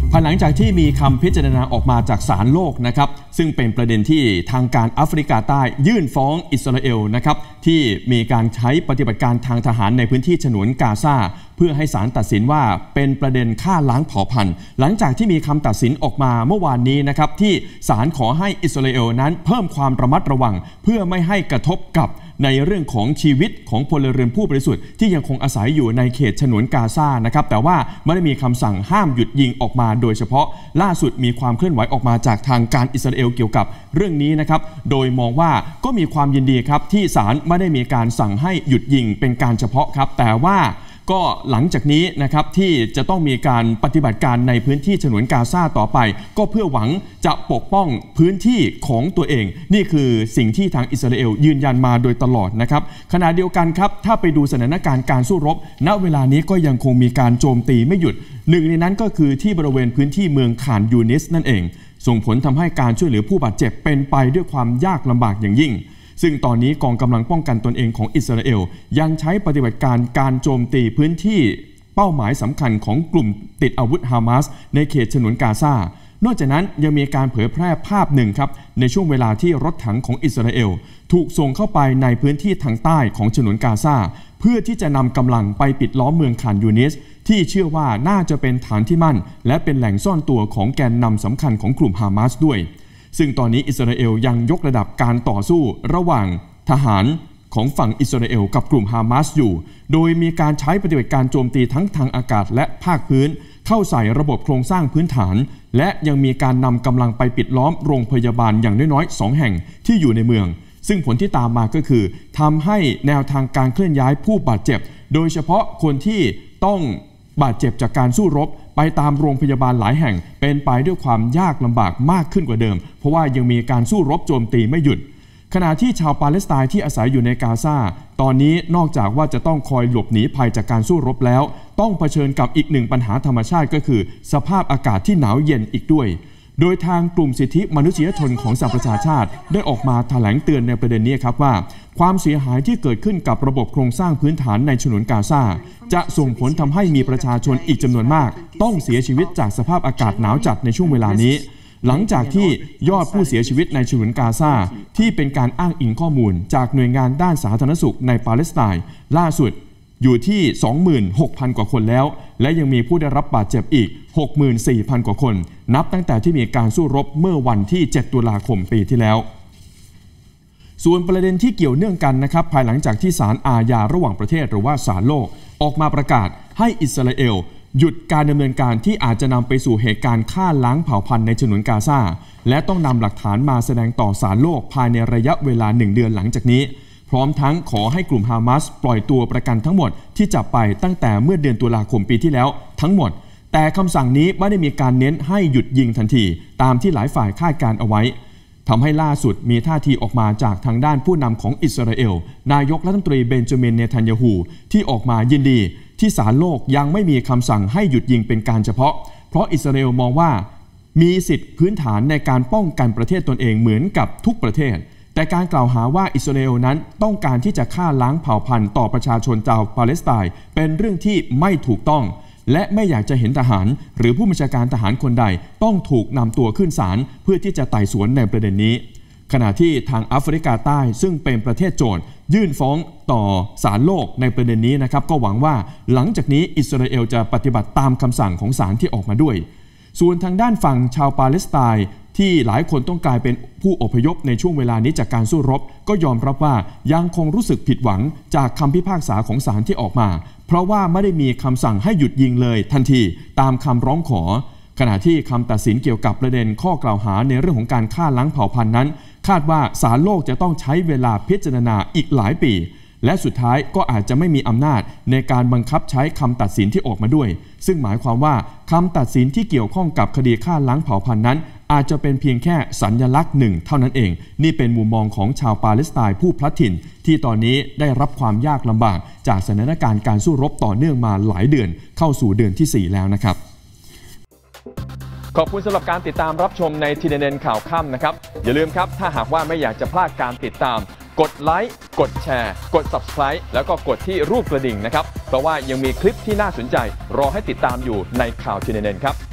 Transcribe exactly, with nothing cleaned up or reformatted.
ภายหลังจากที่มีคำพิจารณาออกมาจากศาลโลกนะครับซึ่งเป็นประเด็นที่ทางการแอฟริกาใต้ยื่นฟ้องอิสราเอลนะครับที่มีการใช้ปฏิบัติการทางทหารในพื้นที่ฉนวนกาซาเพื่อให้ศาลตัดสินว่าเป็นประเด็นฆ่าล้างเผ่าพันธุ์หลังจากที่มีคำตัดสินออกมาเมื่อวานนี้นะครับที่ศาลขอให้อิสราเอลนั้นเพิ่มความระมัดระวังเพื่อไม่ให้กระทบกับในเรื่องของชีวิตของพลเรือนผู้บริสุทธิ์ที่ยังคงอาศัยอยู่ในเขตฉนวนกาซานะครับแต่ว่าไม่ได้มีคำสั่งห้ามหยุดยิงออกมาโดยเฉพาะล่าสุดมีความเคลื่อนไหวออกมาจากทางการอิสราเอลเกี่ยวกับเรื่องนี้นะครับโดยมองว่าก็มีความยินดีครับที่ศาลไม่ได้มีการสั่งให้หยุดยิงเป็นการเฉพาะครับแต่ว่าก็หลังจากนี้นะครับที่จะต้องมีการปฏิบัติการในพื้นที่ฉนวนกาซาต่อไปก็เพื่อหวังจะปกป้องพื้นที่ของตัวเองนี่คือสิ่งที่ทางอิสราเอลยืนยันมาโดยตลอดนะครับขณะเดียวกันครับถ้าไปดูสถานการณ์การสู้รบณเวลานี้ก็ยังคงมีการโจมตีไม่หยุดหนึ่งในนั้นก็คือที่บริเวณพื้นที่เมืองข่านยูนิสนั่นเองส่งผลทำให้การช่วยเหลือผู้บาดเจ็บเป็นไปด้วยความยากลำบากอย่างยิ่งซึ่งตอนนี้กองกำลังป้องกันตนเองของอิสราเอลยังใช้ปฏิบัติการการโจมตีพื้นที่เป้าหมายสำคัญของกลุ่มติดอาวุธฮามาสในเขตฉนวนกาซานอกจากนั้นยังมีการเผยแพร่ภาพหนึ่งครับในช่วงเวลาที่รถถังของอิสราเอลถูกส่งเข้าไปในพื้นที่ทางใต้ของฉนวนกาซาเพื่อที่จะนำกำลังไปปิดล้อมเมืองข่านยูนิสที่เชื่อว่าน่าจะเป็นฐานที่มั่นและเป็นแหล่งซ่อนตัวของแกนนำสำคัญของกลุ่มฮามาสด้วยซึ่งตอนนี้อิสราเอลยังยกระดับการต่อสู้ระหว่างทหารของฝั่งอิสราเอลกับกลุ่มฮามาสอยู่โดยมีการใช้ปฏิบัติการโจมตีทั้งทางอากาศและภาคพื้นเข้าใส่ระบบโครงสร้างพื้นฐานและยังมีการนำกำลังไปปิดล้อมโรงพยาบาลอย่างน้อยๆสองแห่งที่อยู่ในเมืองซึ่งผลที่ตามมาก็คือทำให้แนวทางการเคลื่อนย้ายผู้บาดเจ็บโดยเฉพาะคนที่ต้องบาดเจ็บจากการสู้รบไปตามโรงพยาบาลหลายแห่งเป็นไปด้วยความยากลำบากมากขึ้นกว่าเดิมเพราะว่ายังมีการสู้รบโจมตีไม่หยุดขณะที่ชาวปาเลสไตน์ที่อาศัยอยู่ในกาซาตอนนี้นอกจากว่าจะต้องคอยหลบหนีภัยจากการสู้รบแล้วต้องเผชิญกับอีกหนึ่งปัญหาธรรมชาติก็คือสภาพอากาศที่หนาวเย็นอีกด้วยโดยทางกลุ่มสิทธิมนุษยชนของสหประชาชาติได้ออกมาแถลงเตือนในประเด็นนี้ครับว่าความเสียหายที่เกิดขึ้นกับระบบโครงสร้างพื้นฐานในฉนวนกาซาจะส่งผลทำให้มีประชาชนอีกจำนวนมากต้องเสียชีวิตจากสภาพอากาศหนาวจัดในช่วงเวลานี้หลังจากที่ยอดผู้เสียชีวิตในฉนวนกาซาที่เป็นการอ้างอิงข้อมูลจากหน่วยงานด้านสาธารณสุขในปาเลสไตน์ล่าสุดอยู่ที่ สองหมื่นหกพัน กว่าคนแล้วและยังมีผู้ได้รับบาดเจ็บอีก หกหมื่นสี่พัน กว่าคนนับตั้งแต่ที่มีการสู้รบเมื่อวันที่เจ็ดตุลาคมปีที่แล้วส่วนประเด็นที่เกี่ยวเนื่องกันนะครับภายหลังจากที่ศาลอาญาระหว่างประเทศหรือว่าศาลโลกออกมาประกาศให้อิสราเอลหยุดการดำเนินการที่อาจจะนำไปสู่เหตุการณ์ฆ่าล้างเผ่าพันธุ์ในฉนวนกาซาและต้องนำหลักฐานมาแสดงต่อศาลโลกภายในระยะเวลาหนึ่งเดือนหลังจากนี้พร้อมทั้งขอให้กลุ่มฮามาสปล่อยตัวประกันทั้งหมดที่จับไปตั้งแต่เมื่อเดือนตุลาคมปีที่แล้วทั้งหมดแต่คำสั่งนี้ไม่ได้มีการเน้นให้หยุดยิงทันทีตามที่หลายฝ่ายคาดการเอาไว้ทำให้ล่าสุดมีท่าทีออกมาจากทางด้านผู้นำของอิสราเอลนายกรัฐมนตรีเบนจามินเนทันยาฮูที่ออกมายินดีที่ศาลโลกยังไม่มีคำสั่งให้หยุดยิงเป็นการเฉพาะเพราะอิสราเอลมองว่ามีสิทธิพื้นฐานในการป้องกันประเทศตนเองเหมือนกับทุกประเทศแต่การกล่าวหาว่าอิสราเอลนั้นต้องการที่จะฆ่าล้างเผ่าพันธุ์ต่อประชาชนชาวปาเลสไตน์เป็นเรื่องที่ไม่ถูกต้องและไม่อยากจะเห็นทหารหรือผู้บัญชาการทหารคนใดต้องถูกนำตัวขึ้นศาลเพื่อที่จะไต่สวนในประเด็นนี้ขณะที่ทางแอฟริกาใต้ซึ่งเป็นประเทศโจทย์ยื่นฟ้องต่อศาลโลกในประเด็นนี้นะครับก็หวังว่าหลังจากนี้อิสราเอลจะปฏิบัติตามคำสั่งของศาลที่ออกมาด้วยส่วนทางด้านฝั่งชาวปาเลสไตน์ที่หลายคนต้องกลายเป็นผู้อพยพในช่วงเวลานี้จากการสู้รบก็ยอมรับว่ายังคงรู้สึกผิดหวังจากคำพิพากษาของศาลที่ออกมาเพราะว่าไม่ได้มีคำสั่งให้หยุดยิงเลยทันทีตามคำร้องขอขณะที่คำตัดสินเกี่ยวกับประเด็นข้อกล่าวหาในเรื่องของการฆ่าล้างเผ่าพันธุ์นั้นคาดว่าศาลโลกจะต้องใช้เวลาพิจารณาอีกหลายปีและสุดท้ายก็อาจจะไม่มีอำนาจในการบังคับใช้คำตัดสินที่ออกมาด้วยซึ่งหมายความว่าคำตัดสินที่เกี่ยวข้องกับคดีฆ่าล้างเผ่าพันธุ์นั้นอาจจะเป็นเพียงแค่สัญลักษณ์หนึ่งเท่านั้นเองนี่เป็นมุมมองของชาวปาเลสไตน์ผู้พลัดถิ่นที่ตอนนี้ได้รับความยากลำบากจากสถานการณ์การสู้รบต่อเนื่องมาหลายเดือนเข้าสู่เดือนที่สี่แล้วนะครับขอบคุณสำหรับการติดตามรับชมใน ที เอ็น เอ็น ข่าวค่ำนะครับอย่าลืมครับถ้าหากว่าไม่อยากจะพลาดการติดตามกดไลค์กดแชร์กด ซับสไครบ์ แล้วก็กดที่รูปกระดิ่งนะครับเพราะว่ายังมีคลิปที่น่าสนใจรอให้ติดตามอยู่ในข่าว ที เอ็น เอ็น ครับ